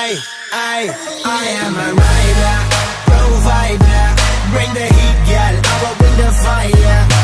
I am a rider, provider. Bring the heat, girl, I will bring the fire.